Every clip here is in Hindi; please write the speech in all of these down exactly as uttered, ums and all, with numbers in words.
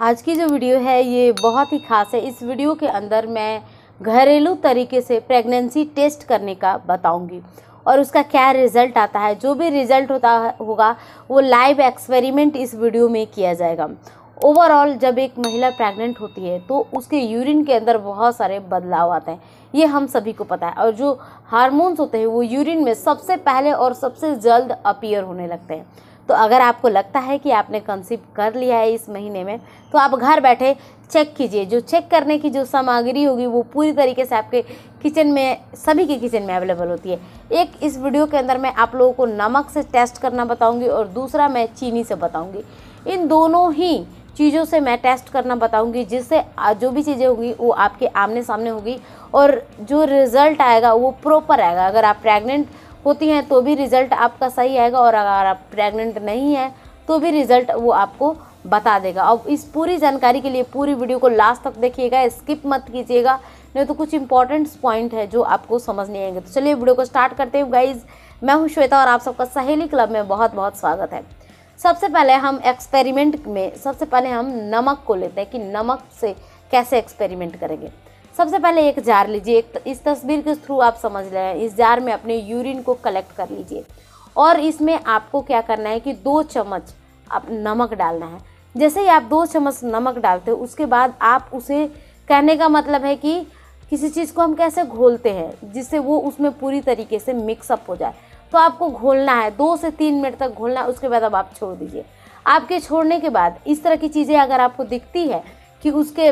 आज की जो वीडियो है ये बहुत ही ख़ास है। इस वीडियो के अंदर मैं घरेलू तरीके से प्रेगनेंसी टेस्ट करने का बताऊंगी और उसका क्या रिज़ल्ट आता है। जो भी रिज़ल्ट होता होगा वो लाइव एक्सपेरिमेंट इस वीडियो में किया जाएगा। ओवरऑल जब एक महिला प्रेग्नेंट होती है तो उसके यूरिन के अंदर बहुत सारे बदलाव आते हैं, ये हम सभी को पता है। और जो हार्मोन्स होते हैं वो यूरिन में सबसे पहले और सबसे जल्द अपीयर होने लगते हैं। तो अगर आपको लगता है कि आपने कंसीव कर लिया है इस महीने में, तो आप घर बैठे चेक कीजिए। जो चेक करने की जो सामग्री होगी वो पूरी तरीके से आपके किचन में, सभी के किचन में अवेलेबल होती है। एक इस वीडियो के अंदर मैं आप लोगों को नमक से टेस्ट करना बताऊंगी और दूसरा मैं चीनी से बताऊंगी। इन दोनों ही चीज़ों से मैं टेस्ट करना बताऊंगी, जिससे जो भी चीज़ें होंगी वो आपके आमने सामने होगी और जो रिज़ल्ट आएगा वो प्रॉपर आएगा। अगर आप प्रेग्नेंट होती हैं तो भी रिज़ल्ट आपका सही आएगा और अगर आप प्रेग्नेंट नहीं हैं तो भी रिज़ल्ट वो आपको बता देगा। अब इस पूरी जानकारी के लिए पूरी वीडियो को लास्ट तक देखिएगा, स्किप मत कीजिएगा, नहीं तो कुछ इंपॉर्टेंट पॉइंट है जो आपको समझ नहीं आएंगे। तो चलिए वीडियो को स्टार्ट करते हैं। गाइज, मैं हूँ श्वेता और आप सबका सहेली क्लब में बहुत बहुत स्वागत है। सबसे पहले हम एक्सपेरिमेंट में सबसे पहले हम नमक को लेते हैं कि नमक से कैसे एक्सपेरिमेंट करेंगे। सबसे पहले एक जार लीजिए। एक इस तस्वीर के थ्रू आप समझ लें, इस जार में अपने यूरिन को कलेक्ट कर लीजिए और इसमें आपको क्या करना है कि दो चम्मच आप नमक डालना है। जैसे ही आप दो चम्मच नमक डालते हो उसके बाद आप उसे, कहने का मतलब है कि किसी चीज़ को हम कैसे घोलते हैं जिससे वो उसमें पूरी तरीके से मिक्सअप हो जाए। तो आपको घोलना है, दो से तीन मिनट तक घोलना है। उसके बाद अब आप छोड़ दीजिए। आपके छोड़ने के बाद इस तरह की चीज़ें अगर आपको दिखती है कि उसके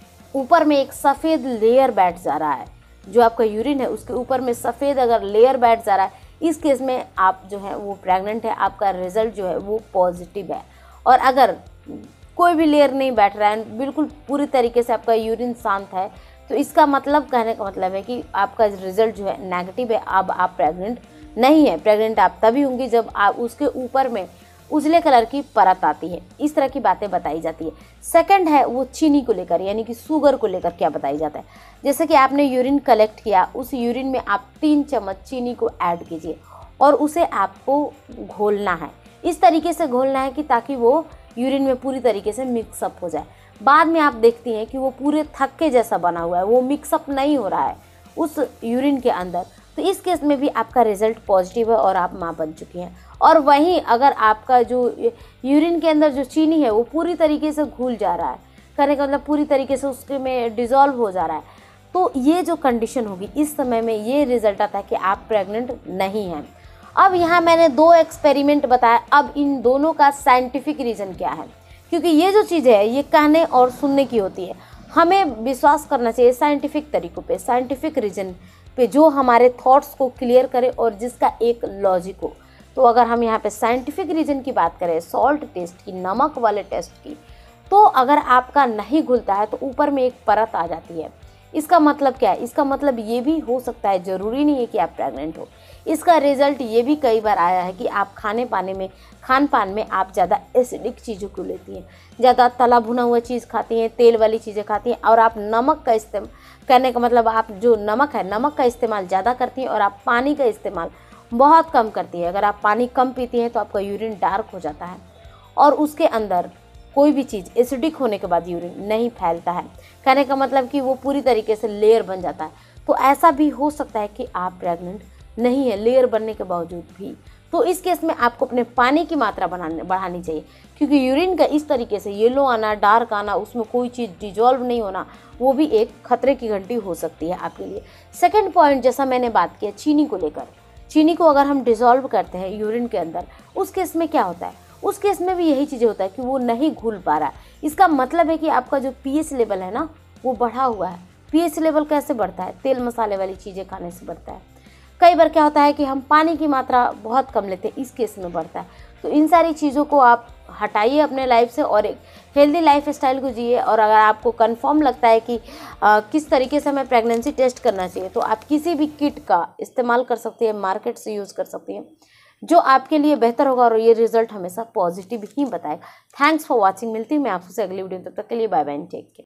ऊपर में एक सफ़ेद लेयर बैठ जा रहा है, जो आपका यूरिन है उसके ऊपर में सफ़ेद अगर लेयर बैठ जा रहा है, इस केस में आप जो है वो प्रेग्नेंट है, आपका रिजल्ट जो है वो पॉजिटिव है। और अगर कोई भी लेयर नहीं बैठ रहा है, बिल्कुल पूरी तरीके से आपका यूरिन शांत है, तो इसका मतलब, कहने का मतलब है कि आपका रिजल्ट जो है नेगेटिव है। अब आप प्रेग्नेंट नहीं है। प्रेग्नेंट आप तभी होंगी जब आप उसके ऊपर में उजले कलर की परत आती है। इस तरह की बातें बताई जाती है। सेकंड है वो चीनी को लेकर, यानी कि शुगर को लेकर क्या बताई जाता है। जैसे कि आपने यूरिन कलेक्ट किया, उस यूरिन में आप तीन चम्मच चीनी को ऐड कीजिए और उसे आपको घोलना है। इस तरीके से घोलना है कि ताकि वो यूरिन में पूरी तरीके से मिक्सअप हो जाए। बाद में आप देखती हैं कि वो पूरे थक्के जैसा बना हुआ है, वो मिक्सअप नहीं हो रहा है उस यूरिन के अंदर। तो इस केस में भी आपका रिजल्ट पॉजिटिव है और आप माँ बन चुकी हैं। और वहीं अगर आपका जो यूरिन के अंदर जो चीनी है वो पूरी तरीके से घुल जा रहा है, कहने का मतलब पूरी तरीके से उसके में डिज़ोल्व हो जा रहा है, तो ये जो कंडीशन होगी इस समय में ये रिजल्ट आता है कि आप प्रेग्नेंट नहीं हैं। अब यहाँ मैंने दो एक्सपेरिमेंट बताया। अब इन दोनों का साइंटिफिक रीज़न क्या है, क्योंकि ये जो चीज़ें है ये कहने और सुनने की होती है। हमें विश्वास करना चाहिए साइंटिफिक तरीक़ों पे, साइंटिफिक रीज़न पे, जो हमारे थॉट्स को क्लियर करे और जिसका एक लॉजिक हो। तो अगर हम यहाँ पे साइंटिफिक रीज़न की बात करें, सॉल्ट टेस्ट की, नमक वाले टेस्ट की, तो अगर आपका नहीं घुलता है तो ऊपर में एक परत आ जाती है। इसका मतलब क्या है? इसका मतलब ये भी हो सकता है, ज़रूरी नहीं है कि आप प्रेग्नेंट हो। इसका रिजल्ट ये भी कई बार आया है कि आप खाने पाने में, खान पान में आप ज़्यादा एसिडिक चीज़ों को लेती हैं, ज़्यादा तला भुना हुआ चीज़ खाती हैं, तेल वाली चीज़ें खाती हैं और आप नमक का इस्तेमाल, कहने का मतलब आप जो नमक है, नमक का इस्तेमाल ज़्यादा करती हैं और आप पानी का इस्तेमाल बहुत कम करती है। अगर आप पानी कम पीती हैं तो आपका यूरिन डार्क हो जाता है और उसके अंदर कोई भी चीज़ एसिडिक होने के बाद यूरिन नहीं फैलता है, कहने का मतलब कि वो पूरी तरीके से लेयर बन जाता है। तो ऐसा भी हो सकता है कि आप प्रेग्नेंट नहीं है लेयर बनने के बावजूद भी। तो इस केस में आपको अपने पानी की मात्रा बनाने बढ़ानी चाहिए, क्योंकि यूरिन का इस तरीके से येलो आना, डार्क आना, उसमें कोई चीज़ डिजॉल्व नहीं होना, वो भी एक खतरे की घंटी हो सकती है आपके लिए। सेकेंड पॉइंट, जैसा मैंने बात किया चीनी को लेकर, चीनी को अगर हम डिज़ोल्व करते हैं यूरिन के अंदर, उस केस में क्या होता है? उस केस में भी यही चीज़ें होता है कि वो नहीं घुल पा रहा है। इसका मतलब है कि आपका जो पीएच लेवल है ना वो बढ़ा हुआ है। पीएच लेवल कैसे बढ़ता है? तेल मसाले वाली चीज़ें खाने से बढ़ता है। कई बार क्या होता है कि हम पानी की मात्रा बहुत कम लेते हैं, इस केस में बढ़ता है। तो इन सारी चीज़ों को आप हटाइए अपने लाइफ से और एक हेल्दी लाइफ स्टाइल को जिए। और अगर आपको कंफर्म लगता है कि आ, किस तरीके से हमें प्रेगनेंसी टेस्ट करना चाहिए, तो आप किसी भी किट का इस्तेमाल कर सकती हैं, मार्केट से यूज़ कर सकती हैं, जो आपके लिए बेहतर होगा और ये रिजल्ट हमेशा पॉजिटिव ही बताएगा। Thanks for watching. मिलती हूँ मैं आपसे अगली वीडियो, तब तक के लिए बाय बाय, टेक केयर।